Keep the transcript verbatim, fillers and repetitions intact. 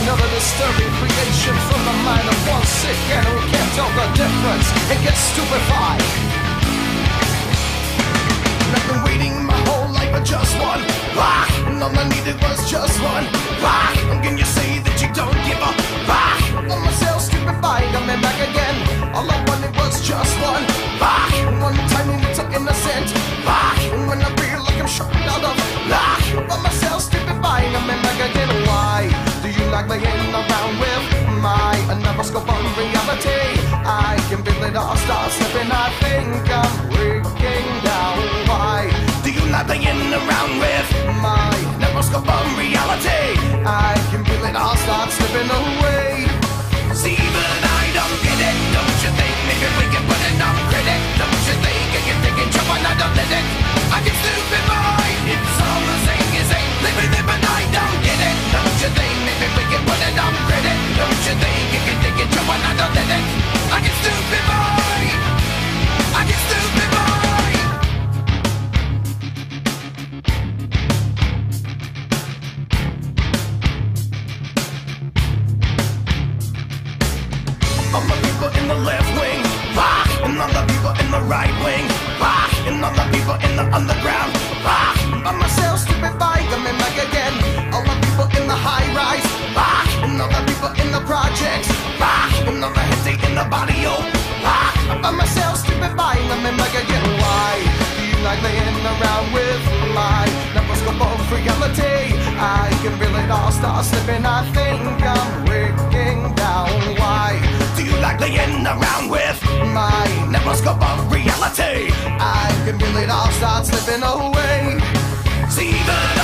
Another disturbing creation from the mind of one sick and who can't tell the difference and gets stupefied. And I've been waiting my whole life for just one rock, and all I needed was just one rock. And can you say that you don't give a rock? On myself stupefied, I'm back again. All I wanted was just one rock, one tiny little innocent rock. And when I feel like I'm shot out of luck, on myself stupefied, I'm back again. Why do you like laying around with my another scope on reality? I can feel it all start slipping, I think I'm breaking down. Why do you like laying around with my neuroscope on reality? I can feel it all start slipping away. See, but I don't get it, don't you think? Maybe we can put it on credit, don't you think? I can take it, jump and I don't let it. I can stupefy, it's all the same, you say. Living it, but I don't get it, don't you think? Maybe we can put it on credit, don't you think? I can take it, jump and I don't let it. I can stupefy, I can stupefy. All the people in the left wing, rock, and all the people in the right wing, rock, and all the people in the underground, rock. By myself, stupefied, coming back again. All the people in the high rise, rock, and all the people in the projects, rock, and all the heads in the body, oh, rock. By myself, stupefied, coming back again. Why do you like laying around with my neuroscope of reality? I can feel it all start slipping, I think I'm breaking down. Why do you like laying around with my neuroscope of reality? I can feel it all start slipping away. See the